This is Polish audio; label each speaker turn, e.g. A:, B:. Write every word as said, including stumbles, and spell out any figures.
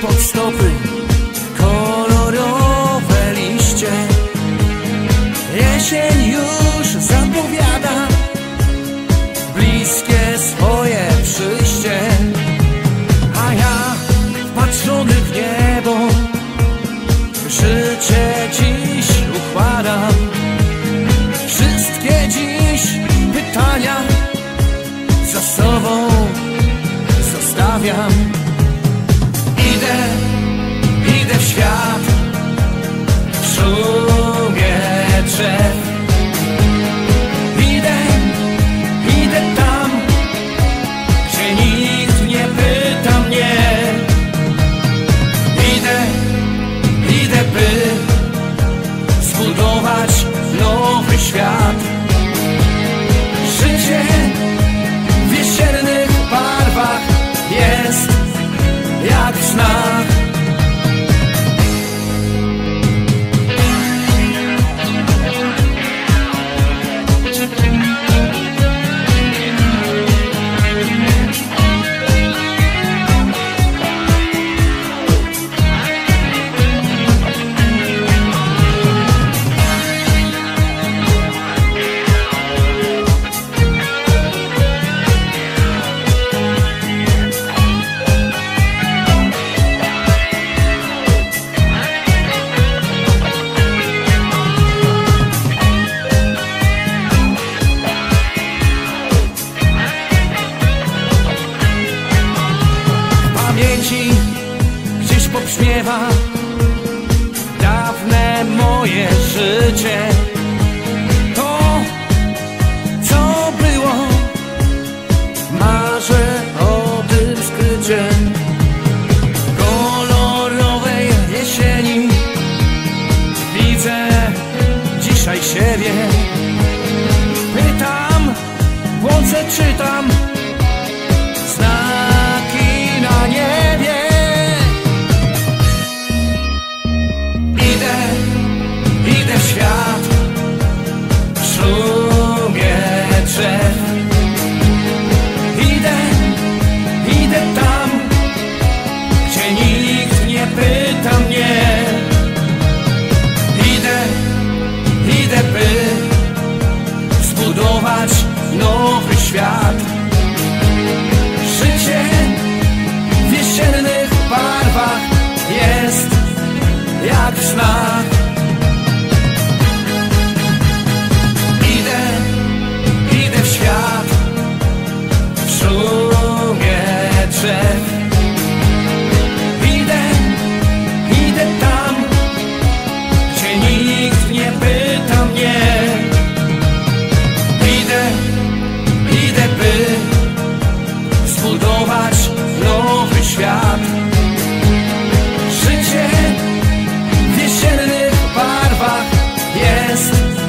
A: pod stopy kolorowe liście. Jesień już zapowiada bliskie swoje przyjście, a ja wpatrzony w niebo życie dziś układam. Wszystkie dziś pytania za sobą zostawiam. Idę, idę w świat, w szumie drzew. Idę, idę tam, gdzie nikt nie pyta mnie. Idę, idę, by zbudować nowy świat. Życie w jesiennych barwach jest jak w snach. Gdzieś pobrzmiewa dawne moje życie. To, co było, marzę o tym skrycie. Kolorowej jesieni widzę dzisiaj siebie. Pytam, błądzę, czytam znaki na niebie. Idę, idę w świat, w szumie drzew. Idę, idę tam, gdzie nikt nie pyta mnie. Idę, idę, by zbudować nowy świat. Życie w jesiennych barwach jest jak w snach. Idę, idę w świat, w szumie drzew. Idę, idę tam, gdzie nikt nie pyta mnie. Idę, idę, by zbudować nowy świat. Życie w jesiennych barwach jest